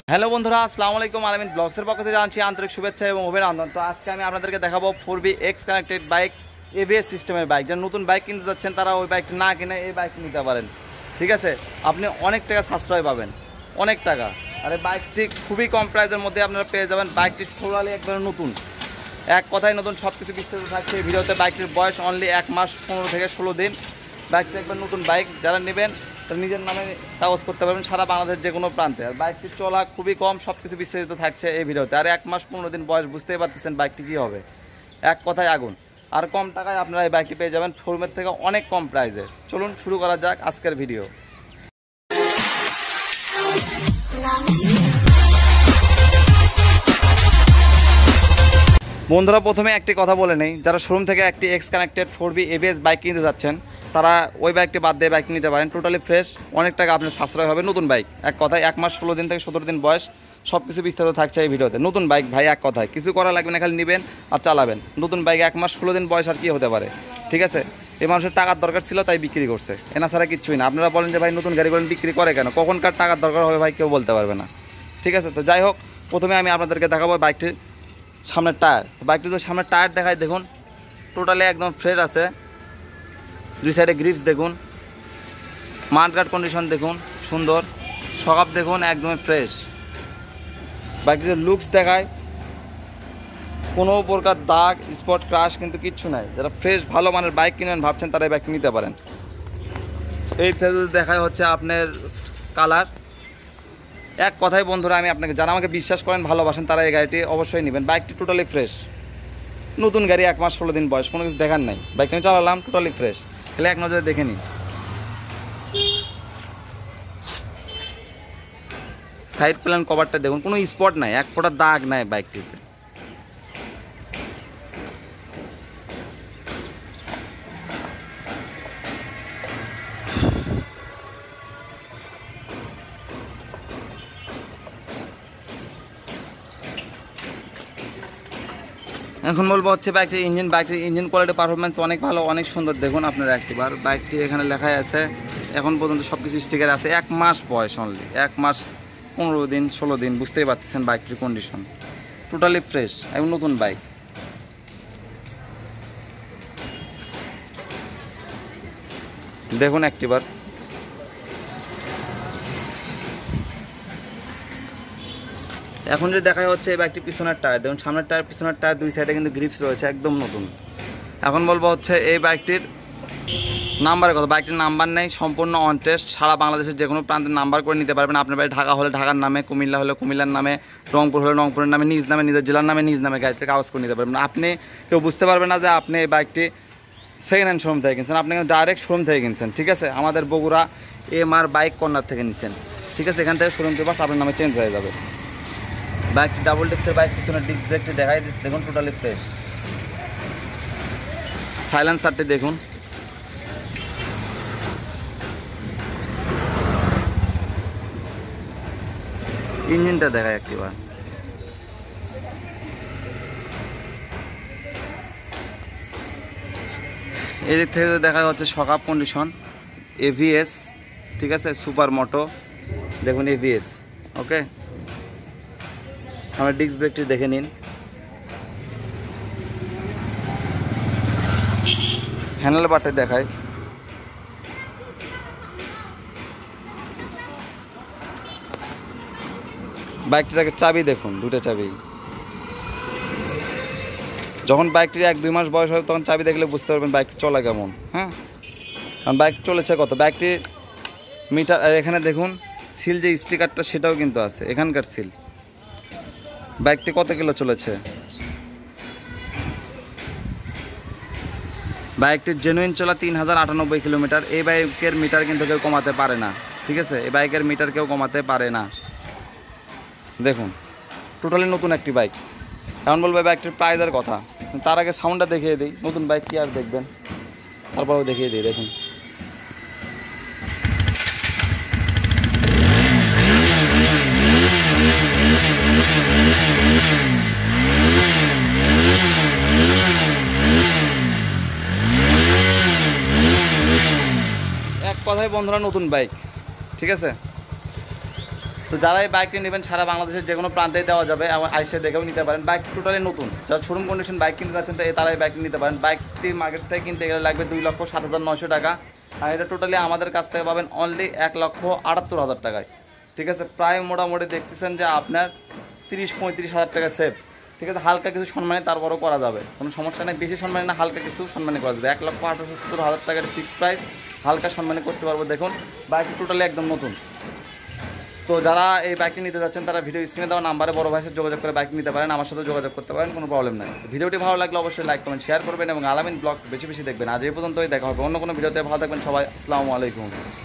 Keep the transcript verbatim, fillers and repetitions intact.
Hello বন্ধুরা, আসসালামু আলাইকুম। আলামিন ব্লগসের পক্ষ থেকে জানাচ্ছি আন্তরিক শুভেচ্ছা এবং অভিনন্দন। তো আজকে আমি আপনাদেরকে দেখাবো four B X connected bike, ABS সিস্টেমের বাইক। যারা নতুন বাইক কিনতে যাচ্ছেন তারা ওই বাইকটা না কিনে এই বাইকটি নিতে পারেন। ঠিক আছে, আপনি অনেক টাকা সাশ্রয় পাবেন, অনেক টাকা। আর এই বাইকটি খুবই কম প্রাইসের মধ্যে আপনারা পেয়ে যাবেন। বাইকটি টোটালি একবারে নতুন, এক কথায় নতুন, সব কিছু বিস্তারিত থাকছে এই ভিডিওতে। বাইকটির বয়স অনলি এক মাস পনেরো থেকে ষোলো দিন। বাইকটি একবার নতুন বাইক, যারা নেবেন তারা নিজের নামে কাগজ করতে পারবেন সারা বাংলাদেশের যে কোনো প্রান্তে। আর বাইকটি চলা খুবই কম, সব কিছু বিস্তারিত থাকছে এই ভিডিওতে। আর এক মাস পনেরো দিন বয়স, বুঝতেই পারতেছেন বাইকটি কী হবে, এক কথায় আগুন। আর কম টাকায় আপনারা এই বাইকটি পেয়ে যাবেন শোরুমের থেকে অনেক কম প্রাইসে। চলুন শুরু করা যাক আজকের ভিডিও। বন্ধুরা, প্রথমে একটি কথা বলে নেই, যারা শোরুম থেকে একটি X connected four B ABS bike কিনতে যাচ্ছেন তারা ওই বাইকটি বাদ দিয়ে বাইক নিতে পারেন। টোটালি ফ্রেশ, অনেক টাকা আপনার সাশ্রয় হবে। নতুন বাইক, এক কথায় এক মাস ষোলো দিন থেকে সতেরো দিন বয়স, সব কিছু বিস্তারিত থাকছে এই ভিডিওতে। নতুন বাইক ভাই, এক কথায় কিছু করা লাগবে না, খালি নেবেন আর চালাবেন। নতুন বাইক, এক মাস ষোলো দিন বয়স, আর কি হতে পারে। ঠিক আছে, এই মানুষের টাকার দরকার ছিল তাই বিক্রি করছে, এনা ছাড়া কিচ্ছুই না। আপনারা বলেন যে ভাই নতুন গাড়ি করেন বিক্রি করে কেন, কখনকার টাকার দরকার হবে ভাই কেউ বলতে পারবে না। ঠিক আছে, তো যাই হোক, প্রথমে আমি আপনাদেরকে দেখাবো বাইকটির সামনের টায়ার। বাইকটি যদি সামনের টায়ার দেখায়, দেখুন টোটালি একদম ফ্রেশ আছে। দুই সাইডে গ্রিপস দেখুন, মাঠগার্ড কন্ডিশন দেখুন, সুন্দর সকাপ দেখুন, একদমই ফ্রেশ। বাইকটি যে লুকস দেখায়, কোনো প্রকার দাগ স্পট ক্রাশ কিন্তু কিচ্ছু নাই। যারা ফ্রেশ ভালো মানের বাইক কিনবেন ভাবছেন তারা এই বাইক নিতে পারেন। এই যদি দেখায় হচ্ছে আপনার কালার, এক কথায় বন্ধুরা আমি আপনাকে, যারা আমাকে বিশ্বাস করেন ভালোবাসেন তারা এই গাড়িটি অবশ্যই নেবেন। বাইকটি টোটালি ফ্রেশ, নতুন গাড়ি, এক মাস ষোলো দিন বয়স, কোনো কিছু দেখার নাই। বাইকটা আমি চালালাম, টোটালি ফ্রেশ, তাহলে এক নজরে দেখে নিন। সাইড প্ল্যান কভারটা দেখুন, কোনো স্পট নাই, এক ফোঁটা দাগ নাই বাইকটিতে। এখন বলবো হচ্ছে বাইকটির ইঞ্জিন। বাইকটির ইঞ্জিন কোয়ালিটি পারফরমেন্স অনেক ভালো, অনেক সুন্দর। দেখুন আপনারা একটিবার বাইকটি এখানে লেখাই আছে, এখন পর্যন্ত সব কিছু স্টিকার আছে। এক মাস বয়স অনলি, এক মাস পনেরো দিন ষোলো দিন, বুঝতেই পারতেছেন বাইকটির কন্ডিশন টোটালি ফ্রেশ, এবং নতুন বাইক। দেখুন একটিবার। এখন যে দেখা হচ্ছে এই বাইকটি পিছনের টায়ার দেখুন, সামনের টায়ার পিছনের টায়ার দুই সাইডে কিন্তু গ্রিপস রয়েছে, একদম নতুন। এখন বলবো হচ্ছে এই বাইকটির নাম্বারের কথা। বাইকটির নাম্বার নেই, সম্পূর্ণ অন টেস্ট। সারা বাংলাদেশের যে কোনো প্রান্তের নাম্বার করে নিতে পারবেন। আপনার বাড়ি ঢাকা হলে ঢাকার নামে, কুমিল্লা হলে কুমিল্লার নামে, রংপুর হলে রংপুরের নামে, নিজ নামে, নিজের জেলার নামে, নিজ নামে গাড়িতে কাগজ করে নিতে পারবেন। আপনি কেউ বুঝতে পারবেন না যে আপনি এই বাইকটি সেকেন্ড হ্যান্ড শোরুম থেকে কিনছেন, আপনি কিন্তু ডাইরেক্ট শোরুম থেকে কিনছেন। ঠিক আছে, আমাদের Bogura M R bike corner থেকে নিচ্ছেন। ঠিক আছে, এখান থেকে শোরুম পেপারস আপনার নামে চেঞ্জ হয়ে যাবে। বাইকটি ডাবল ডিস্কের বাইক, পিছনের ডিস্ক ব্রেকটি দেখায় দেখুন, টোটালি ফ্রেশ। সাইলেন্সারটি দেখুন, ইঞ্জিনটা দেখায় একটিবার। এদিক থেকে দেখা হচ্ছে সকাপ কন্ডিশন, এভিএস। ঠিক আছে, সুপার মোটো দেখুন, এভিএস। ওকে, আমার ডিস্ক ব্রেকটি দেখে নিন। হ্যান্ডেল বারটি দেখায়, বাইকটিটাকে চাবি দেখুন, দুটো চাবি। যখন বাইকটির এক দুই মাস বয়স হবে তখন চাবি দেখলে বুঝতে পারবেন বাইকটি চলা কেমন। হ্যাঁ, কারণ বাইক চলেছে কত, বাইকটি মিটার এখানে দেখুন, সিল যে স্টিকারটা সেটাও কিন্তু আছে, এখানকার সিল। বাইকটি কত কিলো চলেছে, বাইকটির জেনুইন চলা তিন হাজার আটানব্বই কিলোমিটার। এই বাইকের মিটার কিন্তু কেউ কমাতে পারে না। ঠিক আছে, এই বাইকের মিটার কেউ কমাতে পারে না। দেখুন টোটালি নতুন একটি বাইক। এখন বলবো বাইকটির প্রাইসের কথা, তার আগে সাউন্ডটা দেখিয়ে দিই। নতুন বাইক কি আর দেখবেন, তারপরেও দেখিয়ে দিই। দেখুন কথায় বন্ধুরা নতুন বাইক, ঠিক আছে। তো যারা এই বাইকটি নেবেন সারা বাংলাদেশের যে কোনো প্রান্তে দেওয়া যাবে এবং আইসে দেখেও নিতে পারেন। বাইক টোটালি নতুন, যারা শোরুম কন্ডিশন বাইক কিনতে যাচ্ছেন তারা এই বাইকটি নিতে পারেন। বাইকটি মার্কেট থেকে কিনতে গেলে লাগবে দুই লক্ষ সাত হাজার নয়শো টাকা, আর এটা টোটালি আমাদের কাছ থেকে পাবেন অনলি এক লক্ষ আটাত্তর হাজার টাকায়। ঠিক আছে, প্রায় মোটামুটি দেখতেছেন যে আপনার তিরিশ পঁয়ত্রিশ হাজার টাকা সেভ। ঠিক আছে, হালকা কিছু সম্মানে তারপরও করা যাবে, কোনো সমস্যা নেই। বেশি সম্মানে না, হালকা কিছু সম্মানে করা যাবে। এক লক্ষ আটাত্তর হাজার টাকার ফিক্সড প্রাইস, হালকা সম্মানে করতে পারবো। দেখুন বাইকটি টোটালি একদম নতুন। তো যারা এই বাইকটি নিতে যাচ্ছেন তারা ভিডিও স্ক্রিনে দেওয়া নাম্বারে বড় ভাইয়ের সাথে যোগাযোগ করে বাইক নিতে পারেন, আমার সাথে যোগাযোগ করতে পারেন, কোনো প্রবলেম নাই। ভিডিওটি ভালো লাগলে অবশ্যই লাইক কমেন্ট শেয়ার করবেন এবং আলামিন ব্লগস বেশি বেশি দেখবেন। আজ এই পর্যন্তই, দেখা হবে অন্য কোনো ভিডিওতে। ভালো থাকবেন সবাই, আসসালামু আলাইকুম।